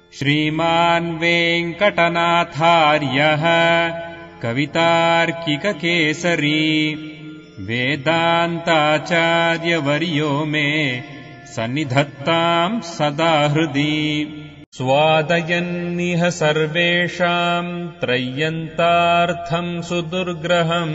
श्रीमान् वेङ्कटनाथार्यः कवितार्किककेसरी वेदान्ताचार्यवर्यो मे सन्निधत्ताम् सदा हृदि स्वादयन्निह सर्वेषाम् त्रय्यन्तार्थम् सुदुर्ग्रहम्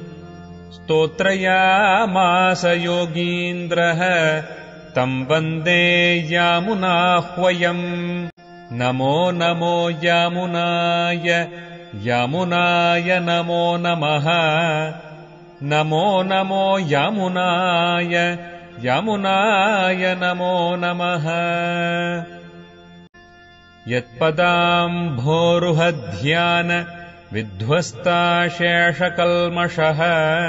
स्तोत्रयामास योगीन्द्रः तम् वन्दे यामुनाह्वयम् नमो नमो यामुनाय यामुनाय नमो नमः नमो नमो यामुनाय यामुनाय नमो नमः यत्पदाम्भोरुहध्यान विध्वस्ताशेषकल्मषः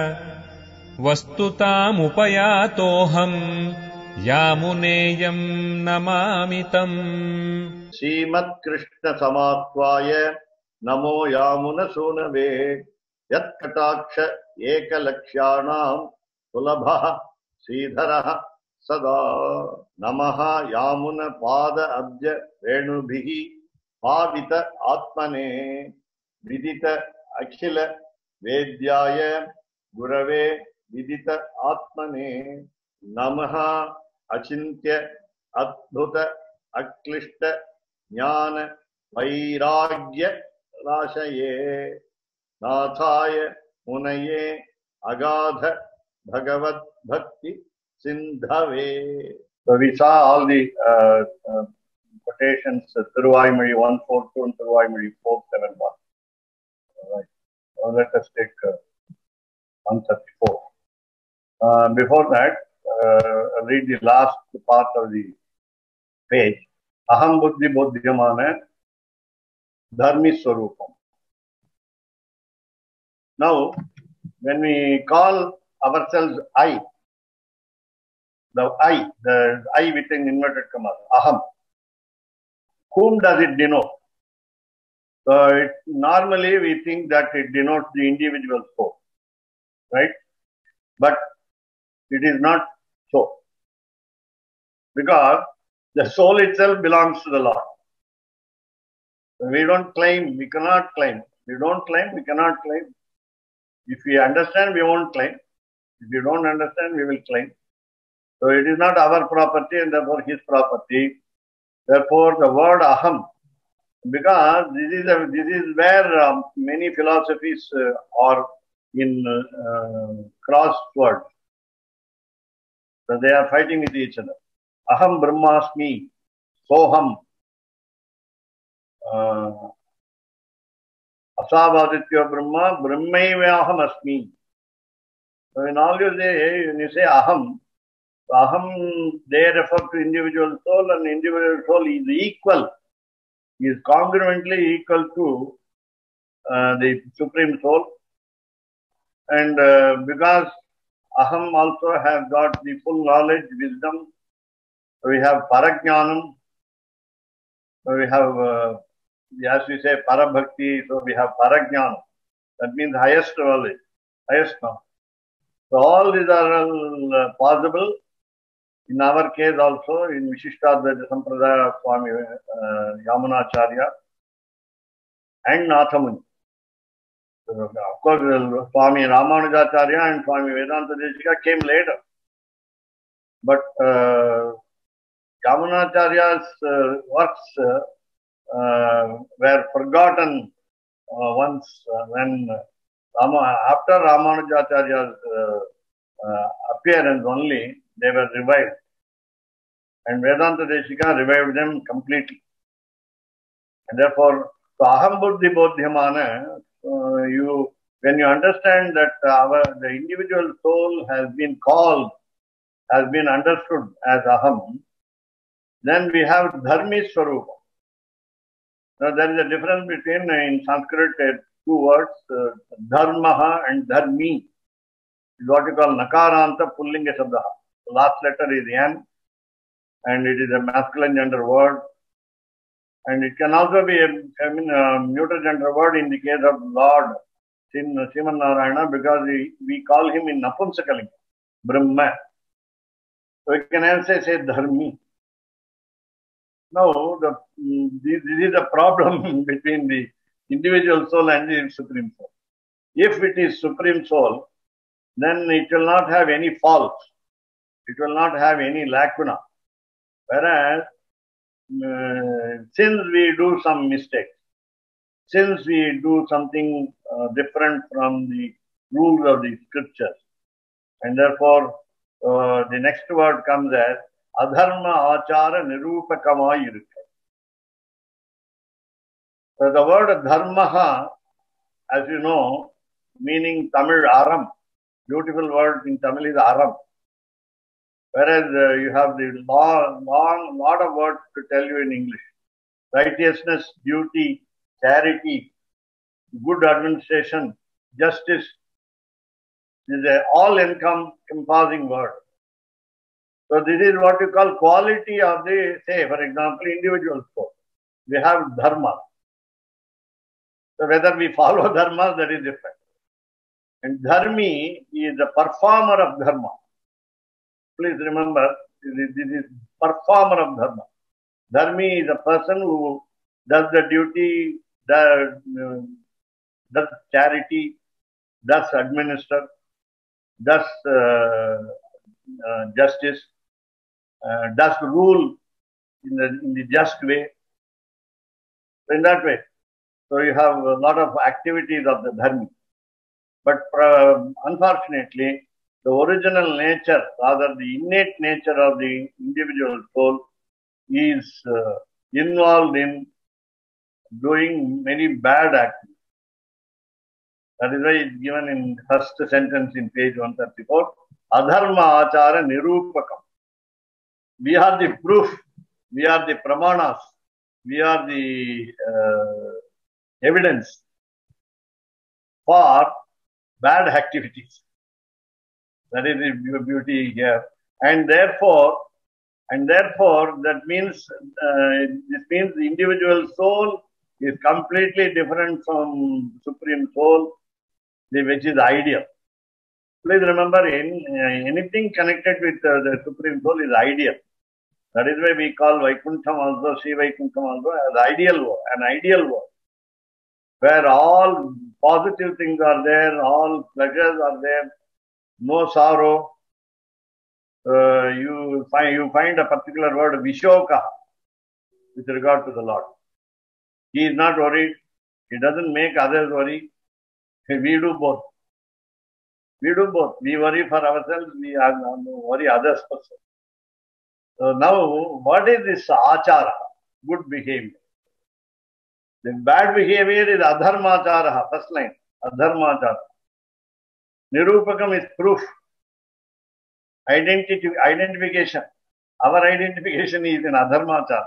वस्तुतामुपयातोऽहम् यामुनेयम् नमामि तम् श्रीमत्कृष्ण समात्वाय नमो यामुनसूनवे यत्कटाक्ष एकलक्ष्याणाम् सुलभः श्रीधरः सदा नमः यामुन पाद अब्ज वेणुभिः पावित आत्मने विदित अखिल वेद्याय गुरवे विदित आत्मने नमः अचिन्त्य अद्भुत अक्लिष्ट ज्ञान वैराग्य राशये नाथाय मुनये अगाध भगवत भक्ति सिंधवे. So we saw all the quotations, Thiruvaimozhi 142 and Thiruvaimozhi 471. All right. Now let us take 134. Before that, I'll read the last part of the page. Aham buddhi bodhyamana dharmi swarupam. Now, when we call ourselves I, the I with an inverted comma, aham, whom does it denote? So normally we think that it denotes the individual soul, right? But it is not so, because the soul itself belongs to the Lord. We don't claim, we cannot claim. We don't claim, we cannot claim. If we understand, we won't claim. If we don't understand, we will claim. So it is not our property and therefore his property. Therefore, the word aham, because this is where many philosophies are in crosswords. So they are fighting with each other. Aham brahmasmi, soham, asavaditya brahma, brahmaivyaham asmi. So in all you say, when you say aham, aham, they refer to individual soul, and individual soul is equal, is congruently equal to the supreme soul. And because aham also have got the full knowledge, wisdom, we have parajnanam, we have, as we say, parabhakti, so we have parajnanam. That means highest knowledge, highest knowledge. So all these are all possible. In our case also, in Vishishtadvaita Sampradaya, Swami Yamunacharya and Nathamuni. So, of course, Swami Ramanujacharya and Swami Vedanta Desika came later. But Yamunacharya's works were forgotten once when after Ramanujacharya's appearance only, they were revived. And Vedanta Desika revived them completely. And therefore, so aham buddhi bodhyamana, when you understand that the individual soul has been called, has been understood as aham, then we have dharmi swarupa. Now there is a difference between, in Sanskrit, two words, dharmaha and dharmi. Is what you call nakaranta pullinga shabdaha. The last letter is yan, and it is a masculine gender word. And it can also be a neuter gender word in the case of Lord Sriman Narayana, because we call him in Napumsakalinga, Brahma. So we can also say Dharmi. Now, this is a problem between the individual soul and the Supreme Soul. If it is Supreme Soul, then it will not have any faults. It will not have any lacuna. Whereas, since we do some mistakes, since we do something different from the rules of the scriptures, and therefore the next word comes as adharma achara nirupakamayi irukku. So the word dharma, as you know, meaning Tamil aram, beautiful word in Tamil is aram. Whereas you have the lot of words to tell you in English. Righteousness, duty, charity, good administration, justice is an all-encompassing word. So this is what you call quality of the, say, for example, individual soul. We have dharma. So whether we follow dharma, that is different. And dharmi is the performer of dharma. Please remember, this is performer of dharma. Dharmi is a person who does the duty, does charity, does administer, does justice, does rule in the just way. So in that way, so you have a lot of activities of the dharmi. But unfortunately, the original nature, rather the innate nature of the individual soul is involved in doing many bad actions. That is why it's given in first sentence in page 134, adharma achara nirupakam. We are the proof, we are the pramanas, we are the evidence for bad activities. That is the beauty here. And therefore, that means, this means the individual soul is completely different from Supreme Soul, which is ideal. Please remember, anything connected with the Supreme Soul is ideal. That is why we call Vaikuntham also, Sri Vaikuntham also as ideal world, an ideal world, where all positive things are there, all pleasures are there, no sorrow. You find a particular word, Vishoka, with regard to the Lord. He is not worried. He doesn't make others worry. We do both. We do both. We worry for ourselves. We worry others also. So now, what is this achara? Good behavior. The bad behavior is adharmachara. First line, adharmachara. Nirupakam is proof. Identification. Our identification is in adharmachara.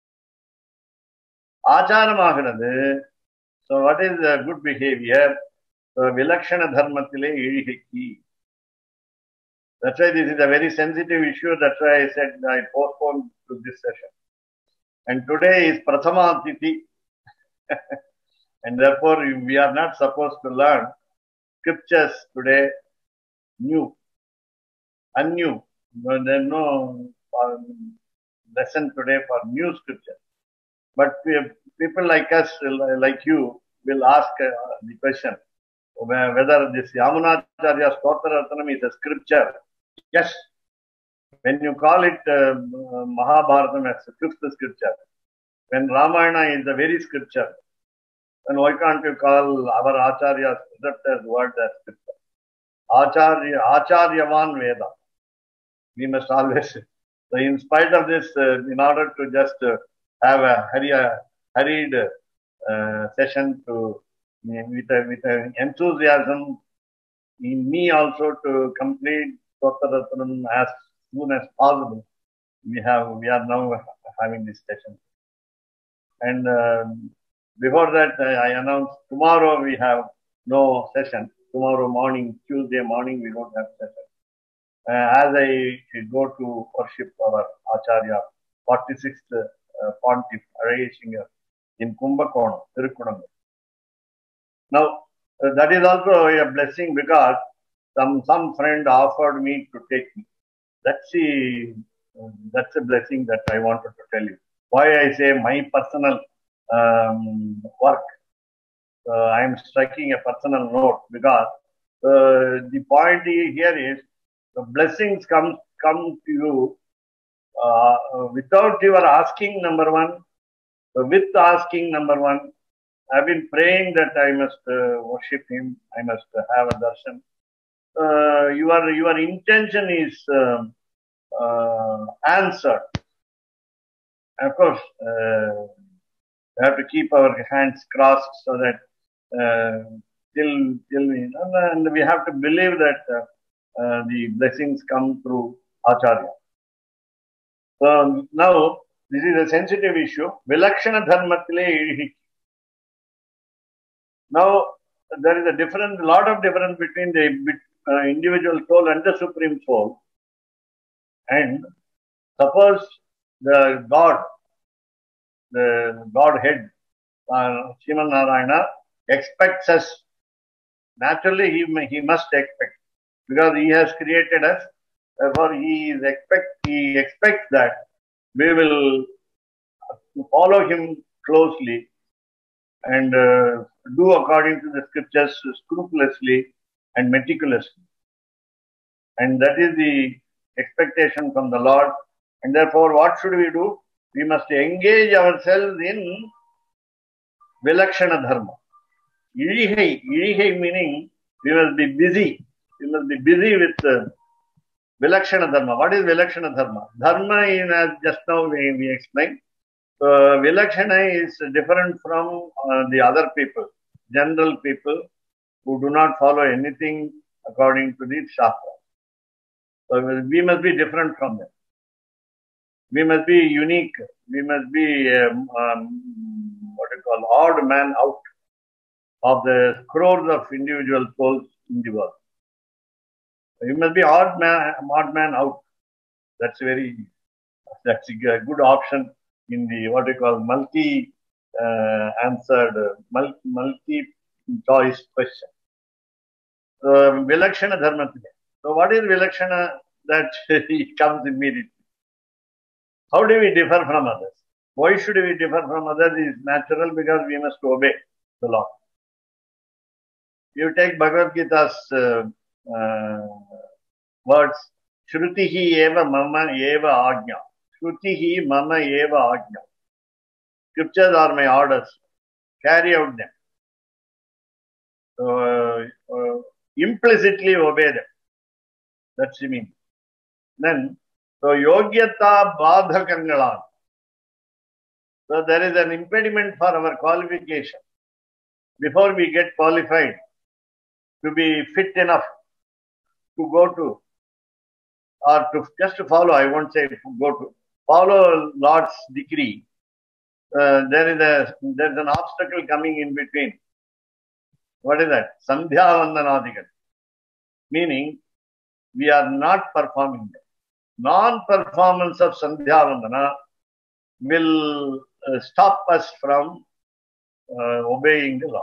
Acharam. So what is good behavior? So vilakshana dharmatile ilihiki. That's why this is a very sensitive issue. That's why I said I postponed to this session. And today is Prathama Tithi. And therefore we are not supposed to learn scriptures today new. Unnew. There is no lesson today for new scripture. But people like us, like you, will ask the question whether this Yamunacharya Stotra Ratnam is a scripture. Yes. When you call it Mahabharatam as the fifth scripture, when Ramayana is the very scripture, then why can't you call our Acharya's preceptor's word as scripture? Acharyavan Veda. We must always. So in spite of this, in order to just have a hurried session with an enthusiasm in me also to complete Stotra Ratnam as soon as possible, we are now having this session. And before that, I announced tomorrow we have no session. Tomorrow morning, Tuesday morning, we don't have session. As I go to worship our Acharya, 46th Pontiff, Arayeshinga, in Kumbakonam, Tirukkudangal. Now, that is also a blessing because some friend offered me to take me. That's a blessing that I wanted to tell you. Why I say my personal work. I am striking a personal note because the point here is the blessings come to you without your asking, number one, with asking, number one. I've been praying that I must worship him, I must have a darshan. Your intention is answered. Of course, we have to keep our hands crossed so that till we, and we have to believe that the blessings come through Acharya. So now this is a sensitive issue. Vilakshana dharmatile idhi. Now there is a lot of difference between the individual soul and the supreme soul. And suppose the God, the Godhead, Sriman Narayana, expects us. Naturally, he must expect because he has created us. Therefore, he expects that we will follow him closely and do according to the scriptures scrupulously and meticulously. And that is the expectation from the Lord. And therefore, what should we do? We must engage ourselves in Vilakshana Dharma. Idihai meaning we must be busy. We must be busy with Vilakshana Dharma. What is Vilakshana Dharma? Dharma is, as just now we explained. Vilakshana is different from the other people, general people who do not follow anything according to the Shastra. So we must be different from them. We must be unique. We must be odd man out of the crores of individual souls in the world. You must be odd man out. That's a good option in the multi choice question. Vilakshana Dharma. So what is Vilakshana? That it comes immediately. How do we differ from others? Why should we differ from others is natural because we must obey the law. You take Bhagavad Gita's words, Shrutihi eva mama eva ajna. Shrutihi mama eva ajna. Scriptures are my orders. Carry out them. Implicitly obey them. That's the meaning. Then, yogyata badhakangalan. So there is an impediment for our qualification. Before we get qualified to be fit enough to go to, or to just to follow, I won't say go to, follow Lord's decree, there's an obstacle coming in between. What is that? Sandhya Vandanadigal. Meaning, we are not performing them. Non-performance of Sandhya Vandana will stop us from obeying the law.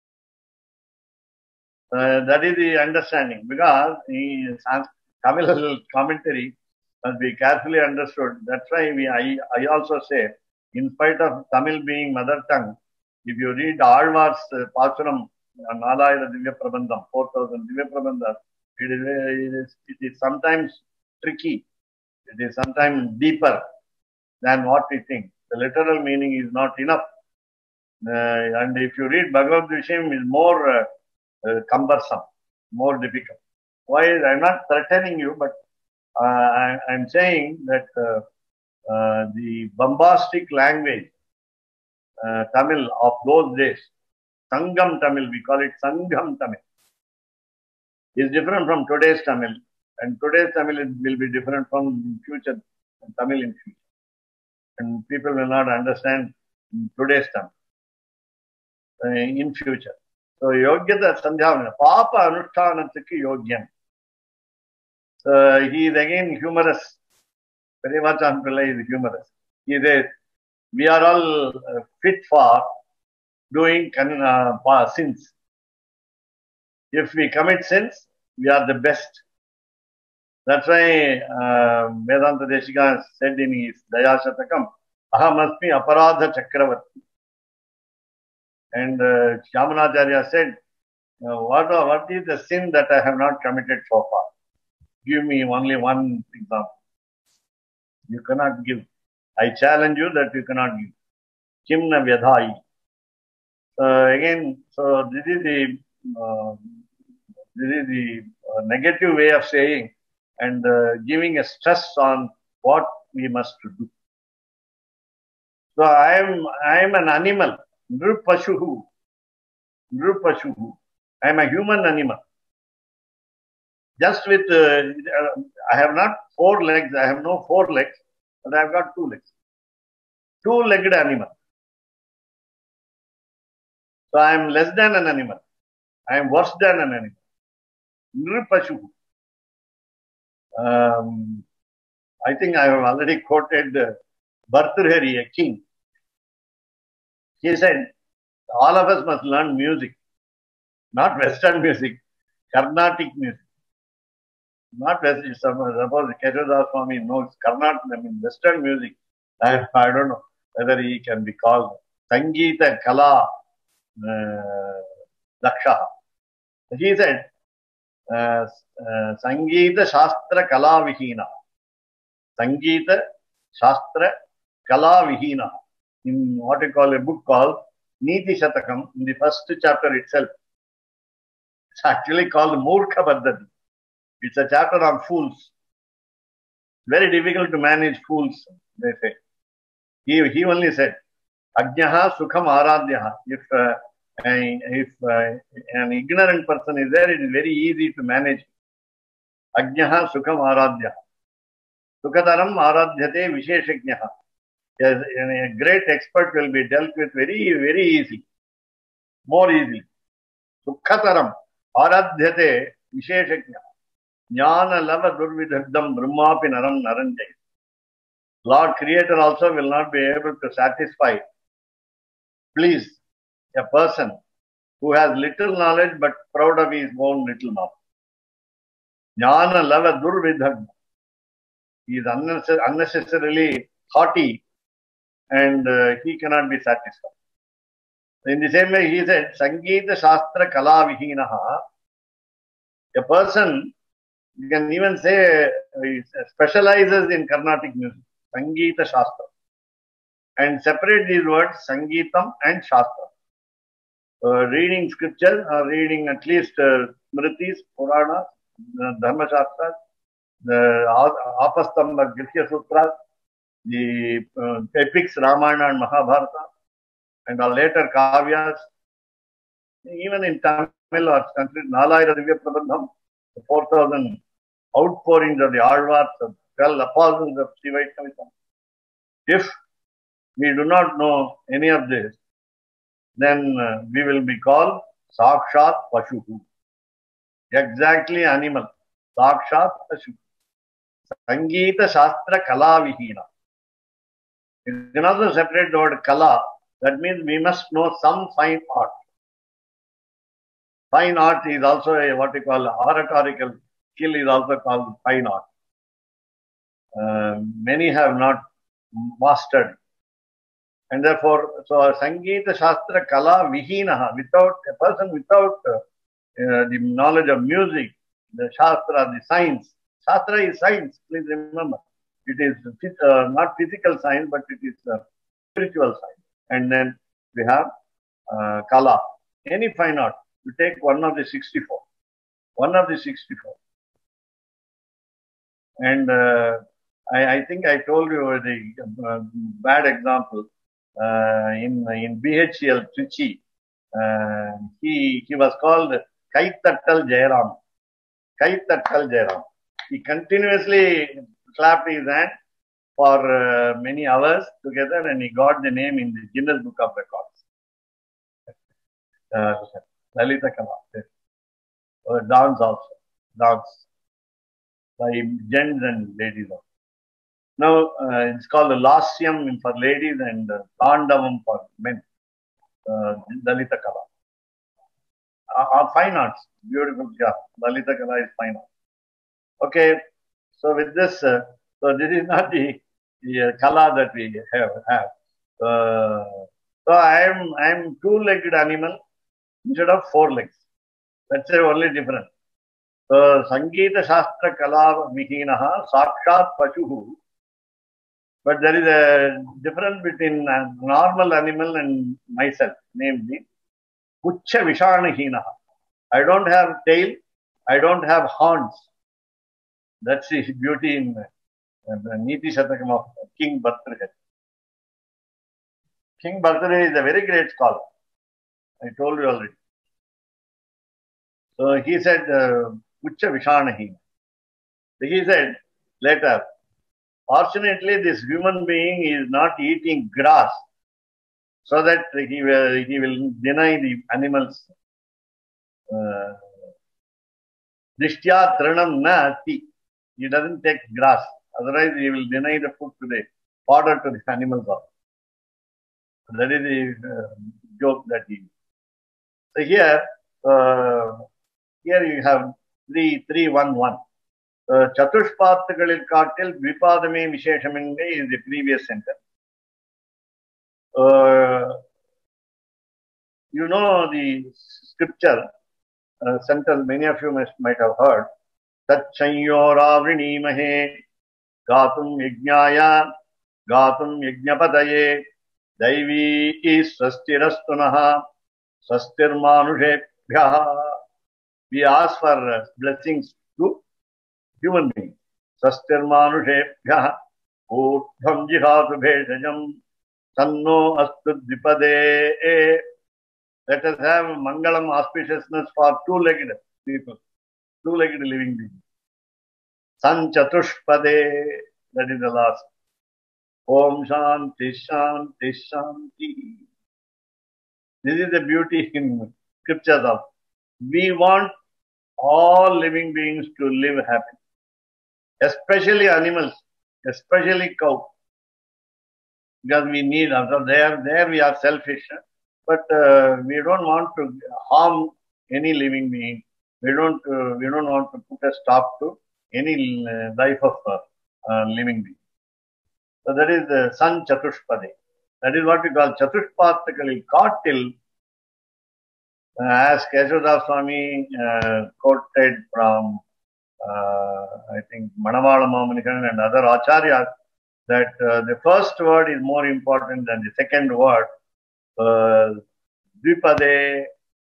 That is the understanding, because the Tamil commentary must be carefully understood. That's why I also say, in spite of Tamil being mother tongue, if you read Alvar's Pachuram, Nalayana Divya Prabandham, 4000 Divya Prabandham, it is sometimes tricky. It is sometimes deeper than what we think. The literal meaning is not enough. And if you read Bhagavad Vishayam, is more cumbersome, more difficult. Why? I'm not threatening you, but I'm saying that the bombastic language, Tamil of those days, Sangam Tamil, we call it Sangam Tamil, is different from today's Tamil. And today's Tamil will be different from future Tamil in future. And people will not understand today's Tamil in future. So, Yogyata Sandhyavana, Papa Anushthanathikku Yogyam. He is again humorous. Periyavachan Pillai is humorous. He says, we are all fit for doing sins. If we commit sins, we are the best. That's why Vedanta Deshika said in his Daya Shatakam, Ahamasmi aparadha chakravarti. And Shyamanacharya said, what is the sin that I have not committed so far? Give me only one example. You cannot give. I challenge you that you cannot give. Kimna vyadhai. Again, so this is the negative way of saying and giving a stress on what we must do. So I am an animal. Nrupashuhu. I am a human animal. Just with, I have not 4 legs, I have no 4 legs, but I have got 2 legs. 2-legged animal. So I am less than an animal. I am worse than an animal. Nrupashu. I think I have already quoted Bhartrhari, a king. He said, all of us must learn music, not Western music, Carnatic music. Not Western, suppose Keshav Swami knows Carnatic, I mean Western music. I don't know whether he can be called Sangeeta Kala Daksha. He said, Sangeeta Shastra Kala Vihina. Sangeeta Shastra Kala Vihina. In what you call a book called Niti Shatakam, in the first chapter itself. It's actually called Murkha Paddhati. It's a chapter on fools. Very difficult to manage fools, they say. He only said, Ajnaha Sukham Aradhyaha. If an ignorant person is there, it is very easy to manage. Ajnaha Sukham Aradhyaha. Sukhataram Aradhyate Visheshajnaha. Yes, a great expert will be dealt with very, very easy. More easily. Sukhataram Aradhyate Visheshajnaha. Jnana lava durvidhagdam brahmapi naram naranjay. Lord Creator also will not be able to satisfy, please, a person who has little knowledge but proud of his own little knowledge. Jnana lava durvidhagdam. He is unnecessarily haughty and he cannot be satisfied. In the same way, he said, Sangeeta Shastra Kala Vihinaha. A person, you can even say, specializes in Carnatic music, Sangeeta Shastra. And separate these words, Sangeetam and Shastra. Reading scriptures or reading at least Smritis, Puranas, Dharma Shastras, the Apastamba Grihya Sutras, the epics Ramayana and Mahabharata, and our later Kavyas, even in Tamil or Sanskrit, Nalayana Divya Prabandham, the 4,000 outpourings of the Alvars, of 12 apostles of Sri Vaishnava. If we do not know any of this, then we will be called Sakshat Pashuhu. Exactly animal. Sakshat Pashuhu. Sangeeta Shastra Kala Vihina. You can also separate the word Kala. That means we must know some fine art. Fine art is also what we call oratorical skill is also called fine art. Many have not mastered. And therefore, so Sangeeta Shastra Kala Vihinaha, without a person without the knowledge of music, the Shastra, the science. Shastra is science, please remember. It is not physical science, but it is spiritual science. And then we have Kala, any fine art. You take one of the 64. One of the 64. And I think I told you the bad example. In BHCL Trichy, he was called Kaitattal Jairam. Kaitattal Jairam. He continuously clapped his hand for many hours together and he got the name in the Guinness Book of Records. Lalita Kala. Dance also. Dance. By gents and ladies also. Now, it's called the Lasyam for ladies and Tandavam for men. Lalita Kala. Fine arts. Beautiful. Yeah. Lalita Kala is fine art. Okay. So with this, so this is not the kala that we have. So I am two-legged animal instead of four legs. That's the only difference. So Sangeeta Shastra Kala Vihinaha Sakshat Pashuhu. But there is a difference between a normal animal and myself, namely Pucha Vishanahinaha. I don't have tail, I don't have horns. That's the beauty in the Niti Shatakam of King Bhartrihari. King Bhartrihari is a very great scholar. I told you already. So he said, Pucha Vishanahina. He said later, fortunately, this human being is not eating grass so that he will deny the animals. Dishtya Trinam na ati. He doesn't take grass. Otherwise, he will deny the food to the fodder to the animals. That is the joke that he. So here you have 3-3-1-1. Chatushpathakaliil kaattil dvipadame visheshamenge is the previous sentence. You know the scripture sentence many of you might have heard. Tachanyoravrinemahe gatum yajnaya gatum yajnapadaye daivi swastirastunaha swastirmanushebhyaha. We ask for blessings to human beings. Swastirmanushebhyaha urdhvam jihatu bheshajam sanno astu dvipade. Let us have mangalam auspiciousness for two-legged people, two-legged living beings. San chatushpade, that is the last. Om Shanti Shanti Shanti. This is the beauty in scriptures of. We want all living beings to live happy, especially animals, especially cow, because we need. So there we are selfish, but we don't want to harm any living being. We don't want to put a stop to any life of living being. So that is the San Chatushpade. That is what we call Chatushpathakaliil kaattil. As Keshavdas Swami quoted from, I think, Manawala Mahamunikhan and other acharyas, that the first word is more important than the second word. Dvipade,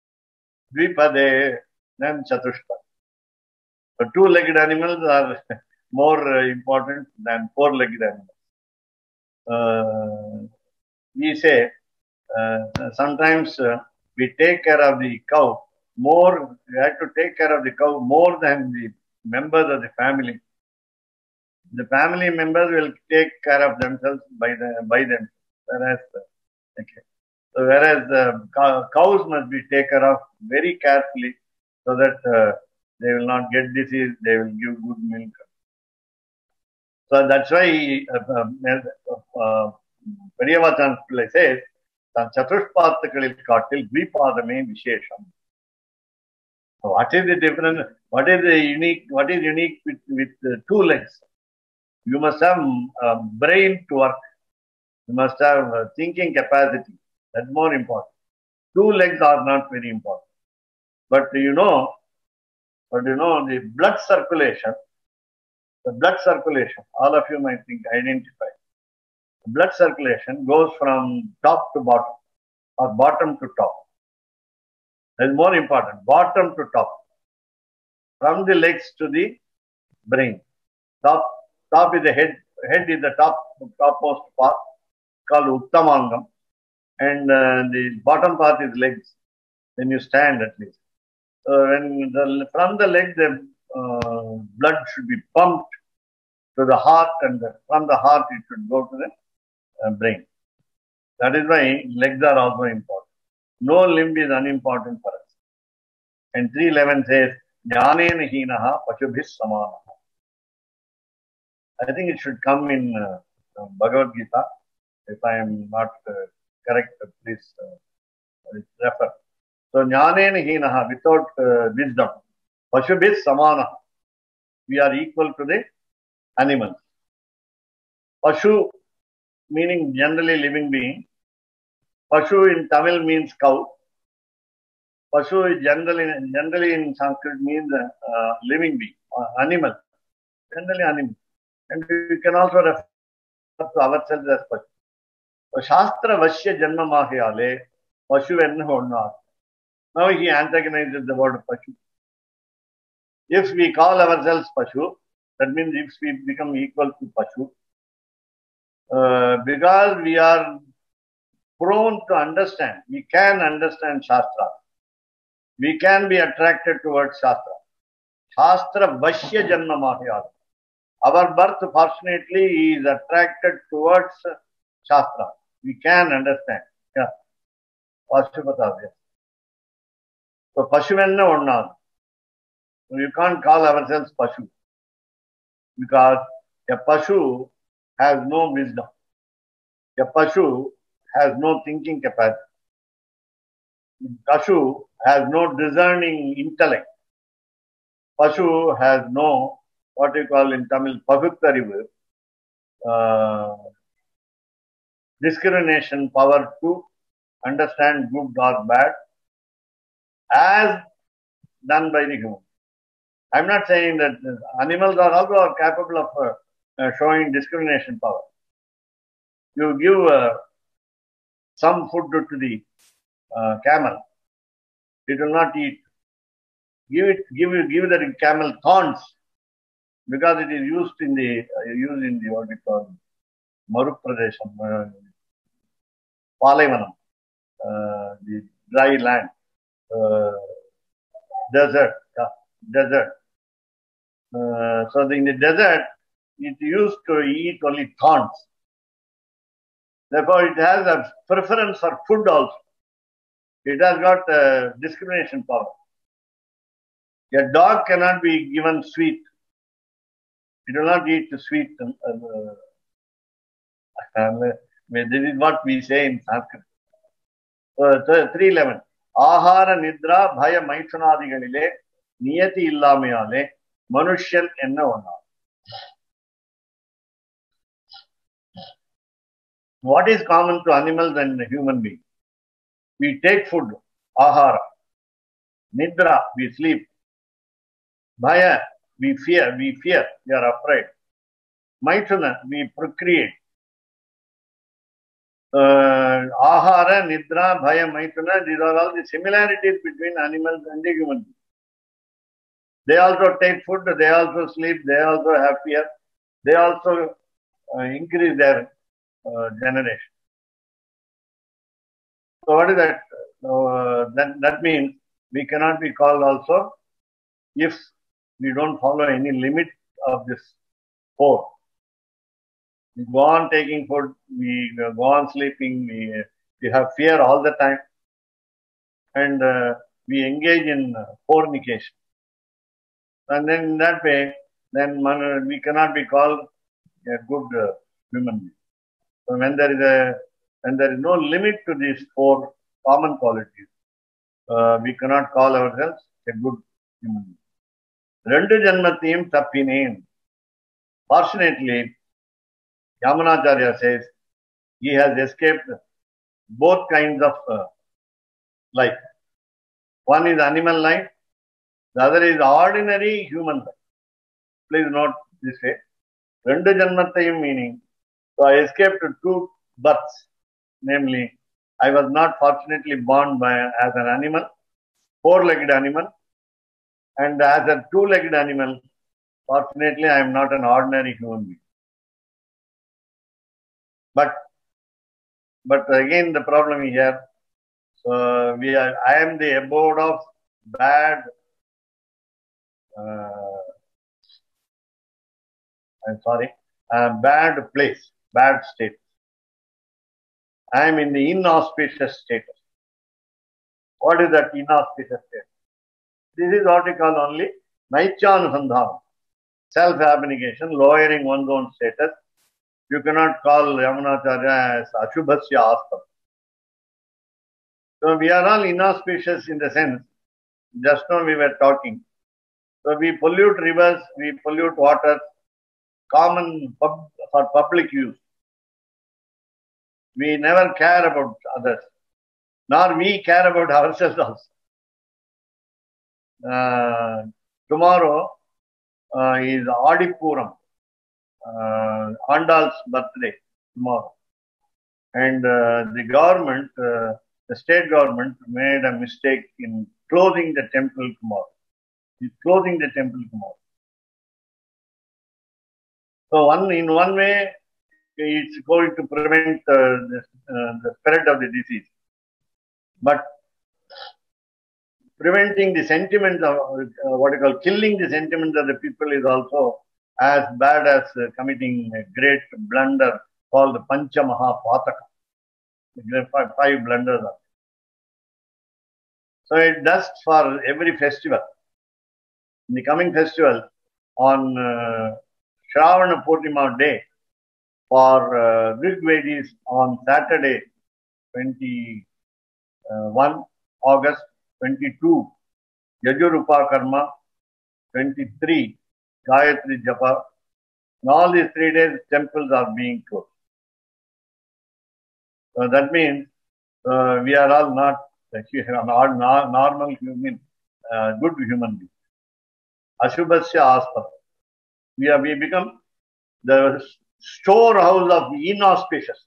then Chatushpade. So two-legged animals are more important than four-legged animals. We say sometimes we take care of the cow more. We have to take care of the cow more than the members of the family. The family members will take care of themselves by them. Whereas cows must be taken care of very carefully so that they will not get disease. They will give good milk. So that's why Periyavachan Pillai says, Chatushpathakaliil kaattil dvipadame vishesham. So what is the difference? What is unique with two legs? You must have brain to work. You must have thinking capacity. That's more important. Two legs are not very important. But you know the blood circulation, all of you might think, identify. The blood circulation goes from top to bottom or bottom to top. That's more important. Bottom to top. From the legs to the brain. Top is the head. Head is the topmost part called Uttamangam. And the bottom part is legs. When you stand at least. From the leg, the blood should be pumped to the heart, and from the heart it should go to the brain. That is why legs are also important. No limb is unimportant for us. And 3:11 says, Jnanena hinaha pashubhis samanaha. I think it should come in Bhagavad Gita. If I am not correct, please refer. So, Jnanena hinaha, without wisdom, pashubhis samanaha. We are equal to the animals. Pashu meaning generally living being. Pashu in Tamil means cow. Pashu is generally in Sanskrit means living being, animal, generally animal. And we can also refer to ourselves as Pashu. So, Shastra Vashya Janma Mahayale, Pashu enna onna. Now he antagonizes the word Pashu. If we call ourselves Pashu, that means if we become equal to Pashu, because we are prone to understand, we can understand Shastra. We can be attracted towards Shastra. Shastra Vashya Janma Mahayale. Our birth, fortunately, is attracted towards Shastra. We can understand. Yeah. Pashupatavya. So, Pashuvenna onna. You can't call ourselves Pashu. Because a Pashu has no wisdom. A Pashu has no thinking capacity. Pashu has no discerning intellect. Pashu has no, what you call in Tamil, Paguttarivu, discrimination power to understand good or bad as done by the human. I'm not saying that animals are also capable of showing discrimination power. You give some food to the camel, it will not eat. Give the camel thorns because it is used in the what we call Marupradesham, Palaivanam, the dry land, desert. So in the desert, it used to eat only thorns. Therefore, it has a preference for food also. It has got discrimination power. A dog cannot be given sweet. It will not eat sweet. This is what we say in Sanskrit. 311. Ahara nidra bhaya maithunadigalile niyati illamayale manushyan enna onna. What is common to animals and human beings? We take food, ahara. Nidra, we sleep. Bhaya, we fear, we are afraid. Maithuna, we procreate. Ahara, Nidra, Bhaya, Maithuna, these are all the similarities between animals and the human beings. They also take food, they also sleep, they also have fear, they also increase their generation. So what is that? That means we cannot be called also if we don't follow any limit of this four. We go on taking food, we go on sleeping, we have fear all the time, and we engage in fornication. And then in that way, then we cannot be called a good human being. So when there is no limit to these four common qualities, we cannot call ourselves a good human being. Rendu janmathiyum tappineen. Fortunately, Yamunacharya says he has escaped both kinds of life. One is animal life, the other is ordinary human life. Please note this way. Rendu janmathiyum meaning, so I escaped two births. Namely, I was not fortunately born as an animal, four-legged animal, and as a two-legged animal, fortunately, I am not an ordinary human being. But again, the problem here. So I am the abode of bad. Bad place, bad state. I am in the inauspicious status. What is that inauspicious state? This is what we call only Naichanusandhana, self-abnegation, lowering one's own status. You cannot call Yamunacharya as Ashubhasya Astam. So we are all inauspicious in the sense, just now we were talking. So we pollute rivers, we pollute water, common for public use. We never care about others, nor we care about ourselves also. Tomorrow is Adipuram, Andal's birthday tomorrow. And the government, the state government made a mistake in closing the temple tomorrow. It's closing the temple tomorrow. So in one way, it's going to prevent the spread of the disease. But preventing the sentiments of what you call killing the sentiments of the people is also as bad as committing a great blunder called the Pancha Mahapataka. The 5 blunders. So it does for every festival. In the coming festival on Shravana Purnima day for Rigvedis on Saturday 21 August, 22 Yajurupa Karma, 23 Gayatri Japa. In all these 3 days temples are being closed. So that means we are all not normal human, good human beings. Ashubhasya Aspara. We become the storehouse of inauspicious.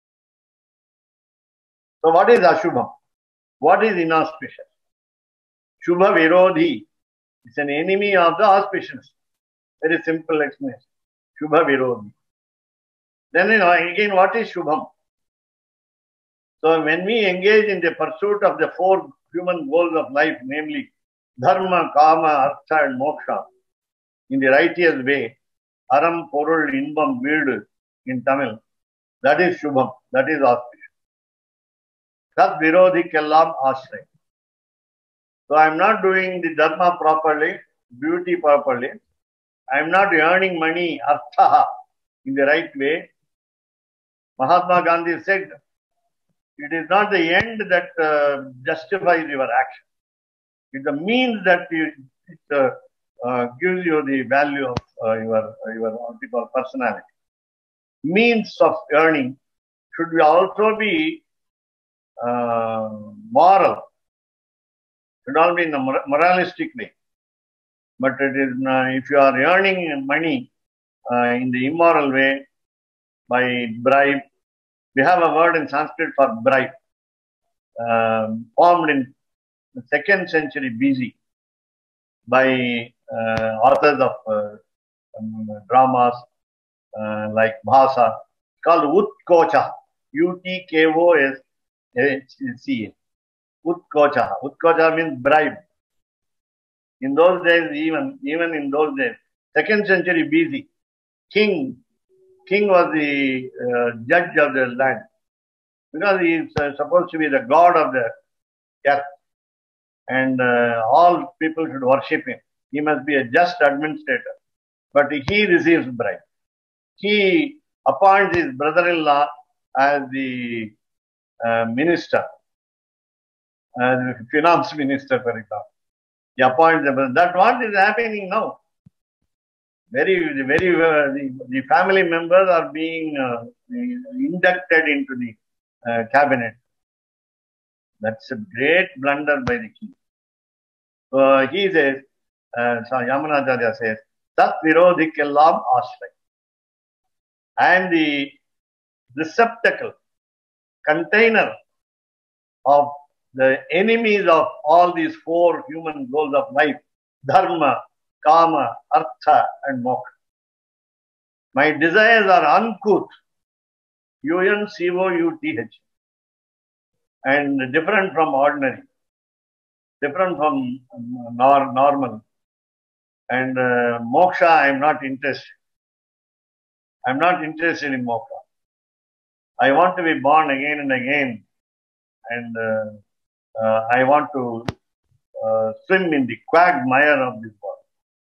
So what is Ashubham? What is inauspicious? Shubha Virodhi is an enemy of the auspicious. Very simple explanation. Shubha Virodhi. Then again, what is Shubham? So when we engage in the pursuit of the 4 human goals of life, namely Dharma, Kama, Artha and Moksha, in the righteous way, Aram, Porul, Inbam, Veedu in Tamil, that is Shubham, that is auspicious. Tat Virodhi Kellam Ashray. So I am not doing the Dharma properly, beauty properly. I am not earning money, Artha, in the right way. Mahatma Gandhi said, it is not the end that justifies your action. It's the means that gives you the value of your what we call personality. Means of earning should also be moral. Should all be in a moralistic way. But it is if you are earning money in the immoral way by bribe. We have a word in Sanskrit for bribe, formed in the 2nd century BC by authors of dramas like Bhasa, called Utkocha, Utkocha. Utkocha. Utkocha means bribe. In those days, even in those days, 2nd century BC, King was the judge of the land because he is supposed to be the god of the earth and all people should worship him. He must be a just administrator, but he receives bribe. He appoints his brother-in-law as the minister, finance minister, for example. He appoints them. That's what is happening now. The family members are being inducted into the cabinet. That's a great blunder by the king. So he says, Yamunacharya says, Tat Virodhikellam Ashray. I am the receptacle, container of the enemies of all these 4 human goals of life, Dharma, Kama, Artha and Moksha. My desires are uncouth, UNCOUTH, and different from ordinary, different from normal. And Moksha, I am not interested. I am not interested in Moksha. I want to be born again and again, and I want to swim in the quagmire of this world.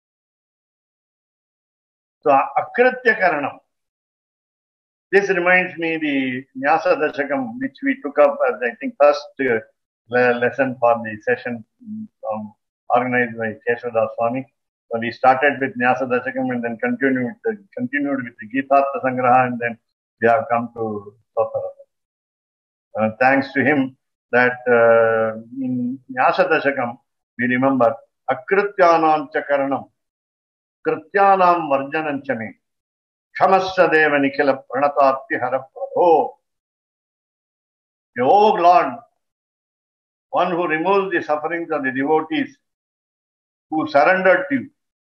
So, Akritya Karanam. This reminds me the Nyasa Dashakam, which we took up as, I think, first lesson for the session organized by Keshav Das Swami. So we started with Nyasa Dashakam and then continued with the Gita Sangraha, and then we have come to Stotara. Thanks to him that in Nyasa Dashakam we remember Akrityanam Chakaranam Krityanam Varjanam Chame Kshamasya Deva Nikhila Pranatarti Haraprabho. Oh Lord, one who removes the sufferings of the devotees who surrendered to you,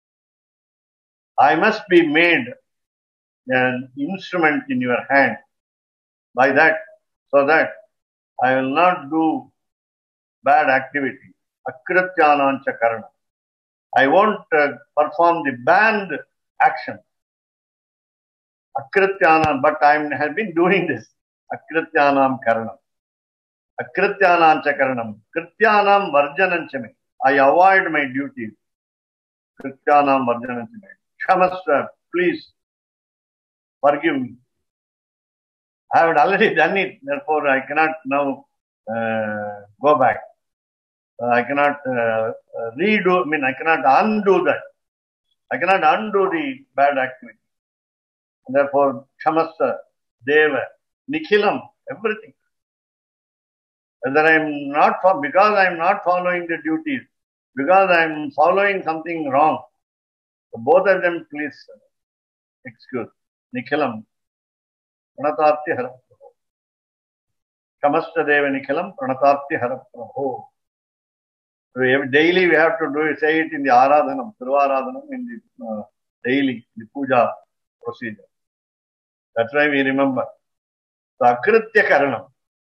I must be made an instrument in your hand by that, so that I will not do bad activity. Akrityanam Chakaranam. I won't perform the banned action. Akrityanam, but I have been doing this. Akrityanam Karanam. Akrityanam Chakaranam. Krityanam Varjanam Chame. I avoid my duties. Krityanam Varjanam Chame. Kshamasya, please forgive me. I have already done it, therefore I cannot now go back. I cannot redo, I cannot undo that. I cannot undo the bad activity. And therefore, Kshamasya, Deva, Nikhilam, everything. Whether I am not, because I am not following the duties, because I am following something wrong, so both of them, please excuse. Nikhilam, Pranatarti Haraprabho. Kshamasya Deva Nikhilam, Pranatarti Haraprabho. So daily we have to say it in the Aradhanam, Thiruvaradhanam, in the daily, the puja procedure. That's why we remember. So Akritya Karanam.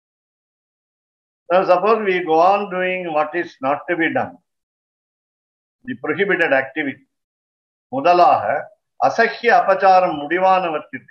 Now suppose we go on doing what is not to be done, the prohibited activity. Mudalaha, Asakya Apacharam Mudivanavatirku.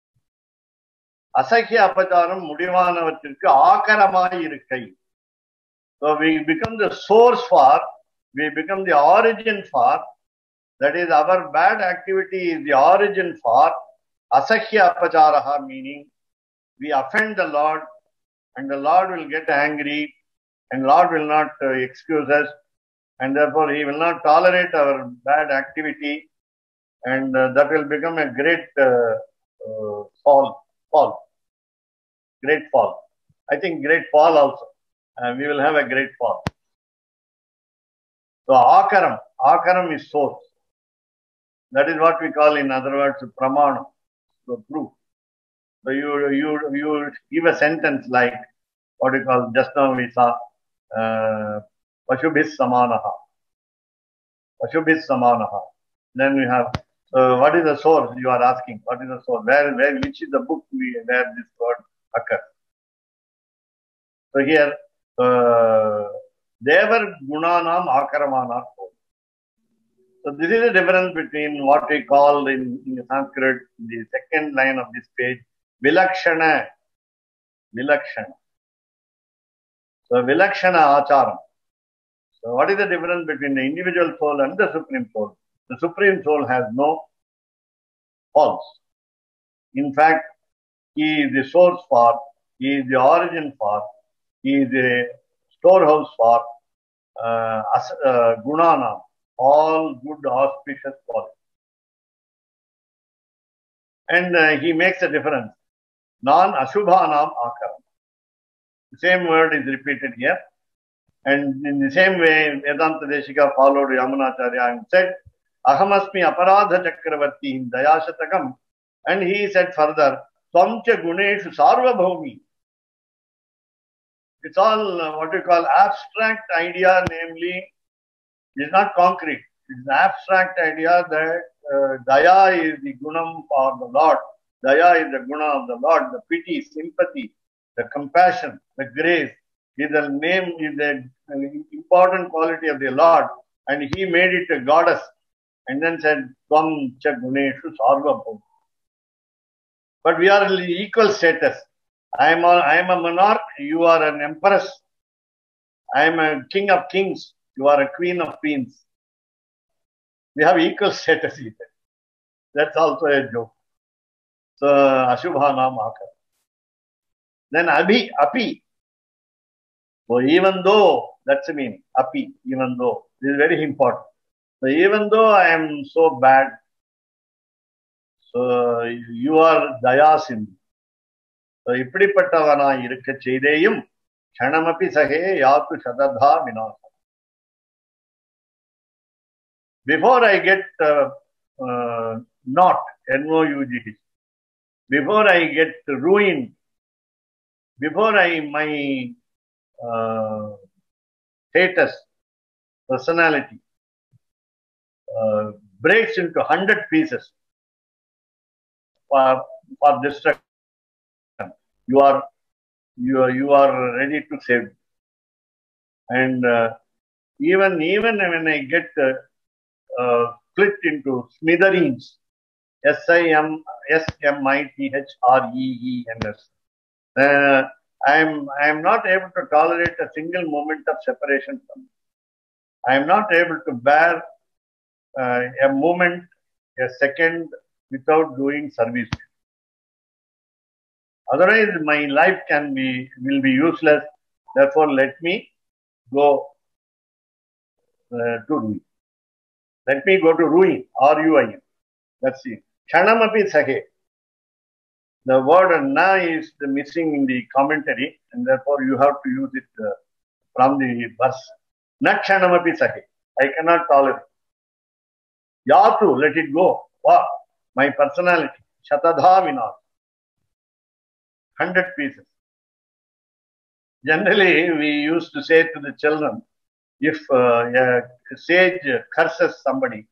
Asakya Apacharam Mudivanavatirku Akaramai Irkai. So we become the source for, we become the origin for, that is our bad activity is the origin for Asakya Apacharaha, meaning we offend the Lord and the Lord will get angry and Lord will not excuse us and therefore he will not tolerate our bad activity and that will become a great fall. Great fall. I think great fall also. We will have a great fall. So Akaram is source. That is what we call, in other words, Pramana, so proof. So you give a sentence like what you call, just now we saw Pashubhis Samanaha. Pashubhis Samanaha. Then we have what is the source? You are asking. What is the source? Which is the book where this word occurs? So here Devar Gunanam Akaramanam. So this is the difference between what we call in Sanskrit, the second line of this page, Vilakshana. Vilakshana. So Vilakshana Acharam. So what is the difference between the individual soul and the Supreme Soul? The Supreme Soul has no faults. In fact, he is the source for, he is the origin for, he is the storehouse for Gunana, all good auspicious qualities. And he makes a difference. Non-Ashubhanam Akaram. The same word is repeated here. And in the same way, Vedanta Deshika followed Yamunacharya and said, Ahamasmi Aparadha Chakravarti in Dayashatakam. And he said further, Twamcha Guneshu Sarvabhaumi. It's all what we call abstract idea, namely, it's not concrete. It's an abstract idea that Daya is the Gunam of the Lord. Daya is the Guna of the Lord, the pity, sympathy, the compassion, the grace is the name, is the important quality of the Lord. And he made it a goddess and then said, Tvam cha Guneshu Sarvabhaumi. But we are in equal status. I am a monarch, you are an empress. I am a king of kings, you are a queen of queens. We have equal status here. That's also a joke. So, Ashubhanam Akar. Then Api. So, even though, that's the meaning. Api, even though. This is very important. So even though I am so bad, so you are Dayasin. So Ippadipattavana irukka cheideyum Kshanamapi sahe yatu shadadha vinasa. Before I get not NOUGH, before I get ruined, before my status, personality breaks into 100 pieces for destruction, you are ready to save. And even when I get split into smithereens, SMITHREENS, I am not able to tolerate a single moment of separation from you. I am not able to bear a moment, a second without doing service. Otherwise, my life will be useless. Therefore, let me go to ruin. Let me go to ruin. RUIN. Let's see. Kshanamapi sahe. The word na is missing in the commentary, and therefore you have to use it from the verse. Na kshanamapi sahe. I cannot tolerate. Yatu, let it go. Wow. My personality. Shatadha vinas. 100 pieces. Generally, we used to say to the children, if a sage curses somebody,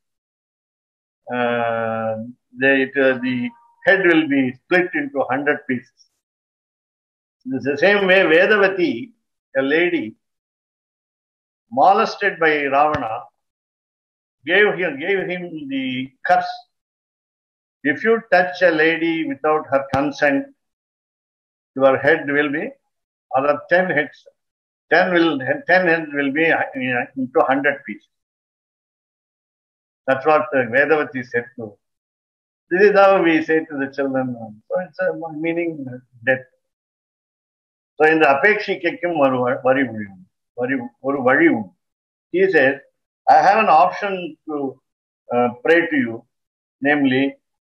the head will be split into 100 pieces. It's the same way Vedavati, a lady molested by Ravana, gave him the curse. If you touch a lady without her consent, your head will be other 10 heads. 10 heads will be into 100 pieces. That's what Vedavati said to. This is how we say to the children. So it's a meaning death. So in the Apekshikekkum Varivu, he says, I have an option to pray to you, namely,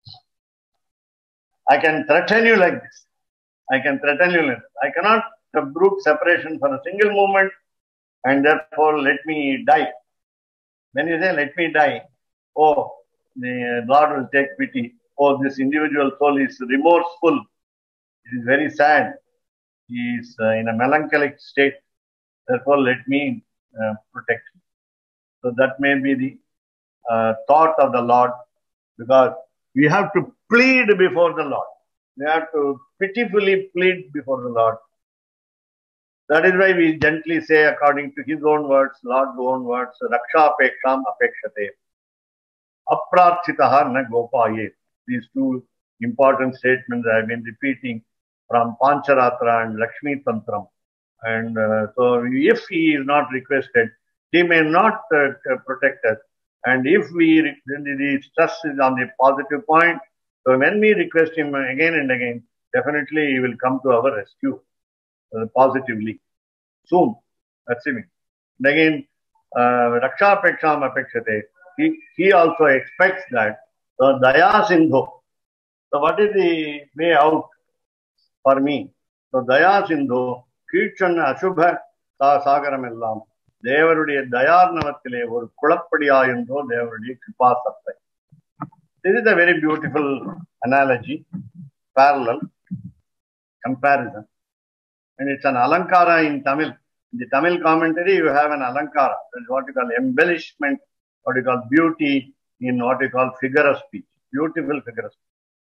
I can threaten you like this. I can threaten you like this. I cannot brook separation for a single moment, and therefore let me die. When you say let me die, oh, the Lord will take pity. Oh, this individual soul is remorseful. It is very sad. He is in a melancholic state. Therefore, let me protect him. So that may be the thought of the Lord, because we have to plead before the Lord. We have to pitifully plead before the Lord. That is why we gently say, according to his own words, Lord's own words, Raksha Apeksham Apekshate. Aprarthitaha na gopaye. These two important statements I have been repeating from Pancharatra and Lakshmi Tantram. And so if he is not requested, he may not protect us. And if the stress is on the positive point, so when we request him again and again, definitely he will come to our rescue positively. Soon. That's it. And again, Raksha Apeksham Apekshate. He also expects that. So Daya Sindhu. So what is the way out for me? So Daya Sindhu, Kirchan Ashubha Sagaram Ellam. Devarudiya Dayarnavathile or Kulappadiayando, Devarudiya Kripa Sattai. This is a very beautiful analogy, parallel, comparison. And it's an alankara in Tamil. In the Tamil commentary, you have an alankara. That's what you call embellishment, what you call beauty in what you call figure of speech. Beautiful figure of speech.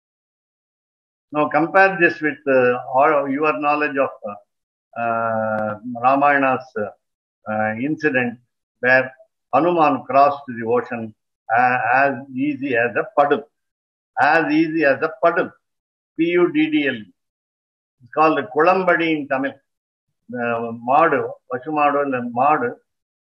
Now compare this with your knowledge of Ramayana's incident where Hanuman crossed the ocean as easy as a puddle. As easy as a puddle. Puddle. It's called the Kulambadi in Tamil. Madu, Pachumadu and Madu,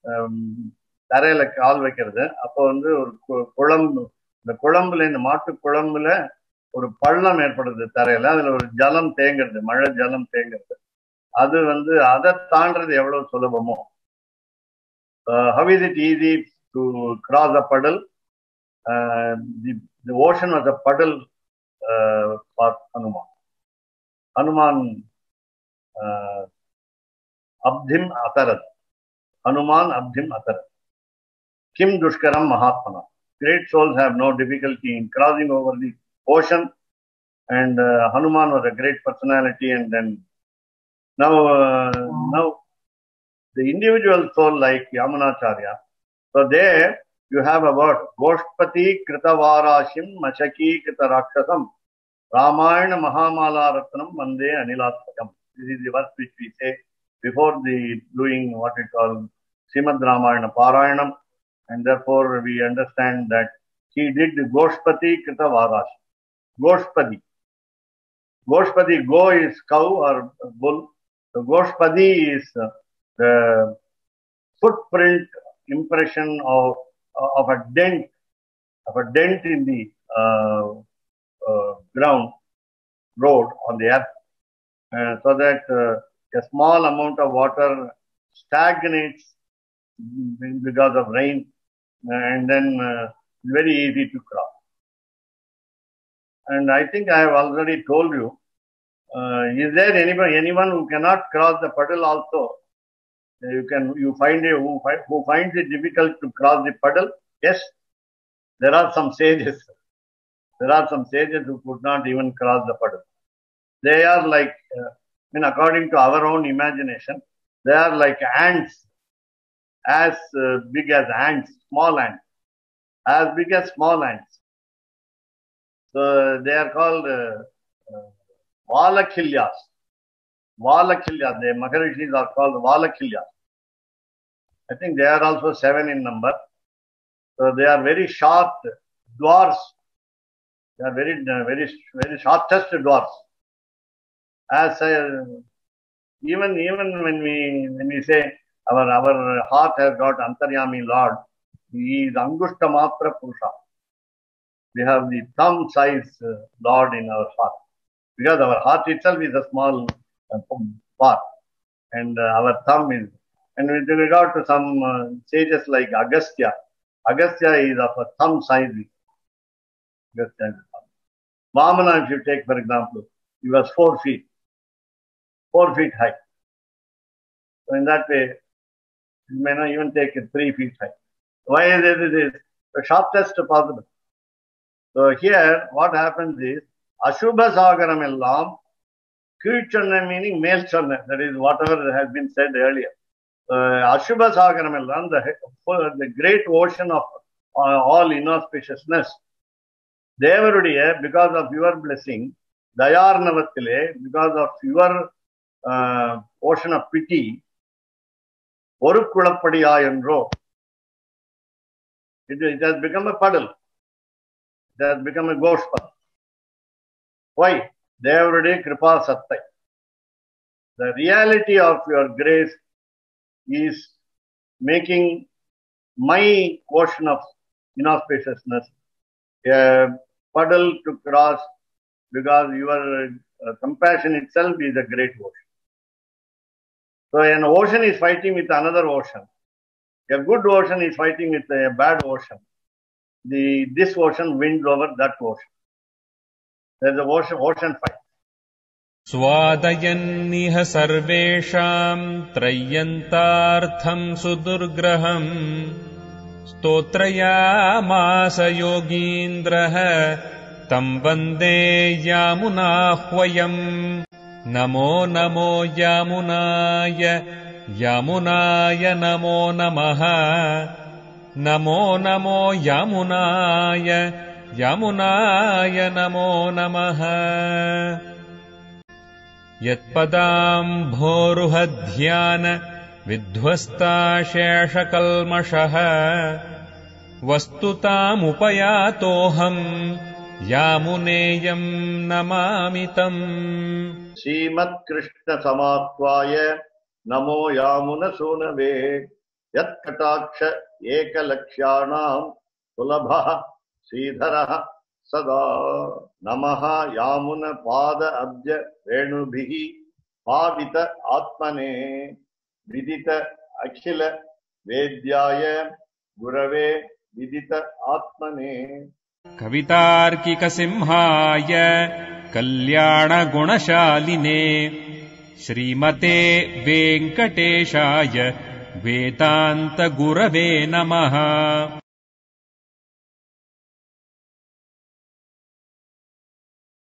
தரையில கால் வைக்கிறது. அப்போ வந்து ஒரு குழம்பு, இந்த குழம்புல இந்த மாட்டு குழம்புல ஒரு பள்ளம் ஏற்படுது தரையில. அதுல ஒரு ஜலம் தேங்கிறது, மழை ஜலம் தேங்கிறது. அது வந்து அதை தாண்டது எவ்வளவு சுலபமோ. How is it easy to cross a puddle. The ocean was a puddle for Hanuman. Hanuman Abdhim Atarat. Hanuman Abdhim Atarat. Kim Dushkaram Mahatmana. Great souls have no difficulty in crossing over the ocean, and Hanuman was a great personality. And then now the individual soul like Yamunacharya. So there you have a word Goshpati Kritavarashim Mashaki Kritarakshasam Ramayana Mahamala Ratnam Mande Anilatkam. This is the verse which we say before the doing what we call Srimad Ramayana Parayanam. And therefore, we understand that he did the Goshpati Kritavarash. Goshpati. Goshpati, go is cow or bull. So Goshpati is the footprint impression of a dent in the ground, road on the earth, so that a small amount of water stagnates because of rain, and then very easy to cross. And I think I have already told you, is there anyone who cannot cross the puddle also? You find who finds it difficult to cross the puddle? Yes, there are some sages. There are some sages who could not even cross the puddle. They are like, according to our own imagination, they are like ants, as big as ants, small ants, as big as small ants. So they are called Valakhilyas. Valakhilyas, the Maharishis are called Valakhilyas. I think they are also 7 in number. So they are very short dwarfs. They are very shortest dwarfs. As even when we say our heart has got Antaryami Lord, he is Angushta Matra Purusha. We have the thumb size Lord in our heart, because our heart itself is a small part, and our thumb is. And with regard to some sages like Agastya, Agastya is of a thumb size. Vamana, if you take for example, he was 4 feet high. So in that way, you may not even take it 3 feet high. Why is it the shortest possible? So here, what happens is, Ashubha Sagaram Ellam, Kirchana meaning male chana, that is whatever has been said earlier. Ashubha Sagaram Ellam, the great ocean of all inauspiciousness. Devarudiya, because of your blessing, Dayarnavattile, because of your ocean of pity, Orukulappadiyayanro. It has become a puddle. It has become a goshpa. Why? Devarudiya Kripa Sattai. The reality of your grace is making my ocean of inauspiciousness a puddle to cross, because your compassion itself is a great ocean. So an ocean is fighting with another ocean. A good ocean is fighting with a bad ocean. This ocean wins over that ocean. There's an ocean fight. स्वादयन्निह सर्वेषाम् त्रय्यन्तार्थम् सुदुर्ग्रहम् स्तोत्रयामास योगीन्द्रः तम् वन्दे यामुनाह्वयम् नमो नमो यामुनाय यामुनाय नमो नमः नमो नमो यामुनाय यामुनाय नमो नमः यत्पदाम्भोरुहध्यान विध्वस्ताशेषकल्मषः वस्तुतामुपयातोऽहम् यामुनेयम् नमामि तम् श्रीमत्कृष्ण समात्वाय नमो यामुनसूनवे यत्कटाक्ष एकलक्ष्याणाम् सुलभः श्रीधरः सदा नमः यामुन पाद अब्ज रेणुभिः पावित आत्मने विदित अखिल वेद्याय गुरवे विदित आत्मने कवितार्किकसिंहाय कल्याणगुणशालिने श्रीमते वेङ्कटेशाय वेदान्तगुरवे नमः।